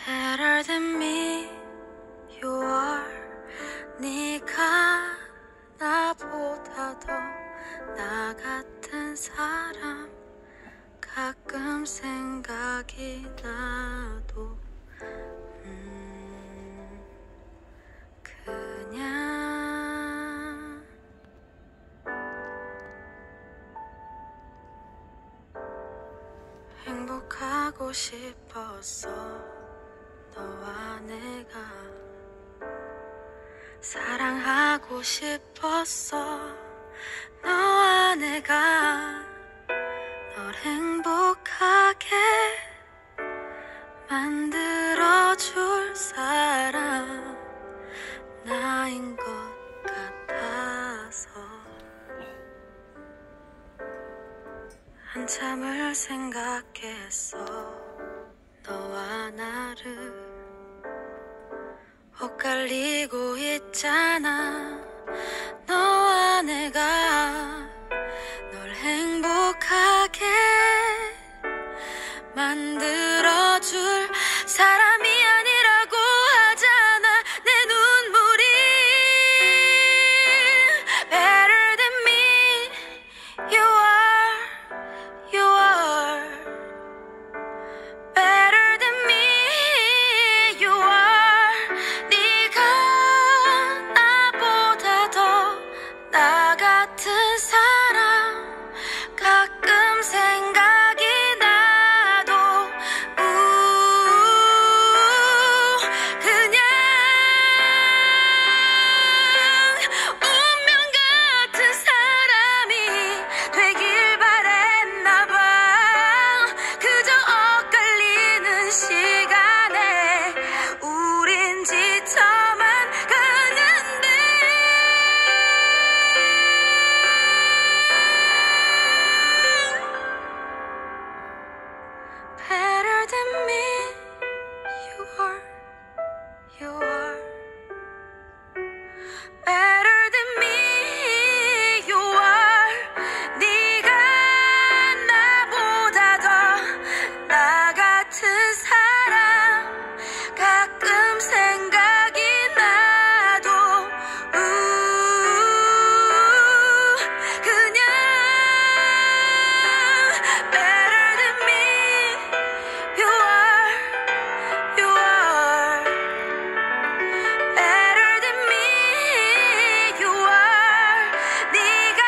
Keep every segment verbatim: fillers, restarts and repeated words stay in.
Better than me, you are. 네가 나보다 더 나 같은 사람 가끔 생각이 나도 음, 그냥 행복하고 싶었어. 너와 내가 사랑하고 싶었어. 너와 내가 널 행복하게 만들어줄 사람 나인 것 같아서 한참을 생각했어. 너와 나를 엇갈리고 있잖아. 너와 내가 널 행복하게 만들어줄 사람이 아니라고 하잖아. 내 눈물이 Better than me, you are, you are. Better than me, you are. 네가 나보다 더 나 같은 사람 가끔 생각이 나도 우 그냥 운명 같은 사람이 되길 바랬나봐. 그저 엇갈리는 시간에 우린 지쳐만 가는데 Better than me, you are, you are. Better than me, you are. 네가 나보다 더 나 같은 사람 가끔 생각이 나도 우 그냥 Better than me, you are, you are. Better than me, you are. 네가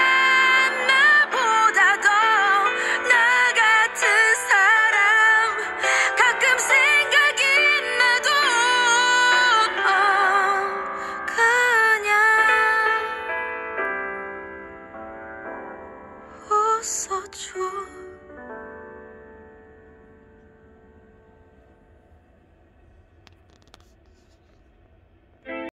나보다 더 나 같은 사람 가끔 생각이 나도 어, 그냥 웃어줘.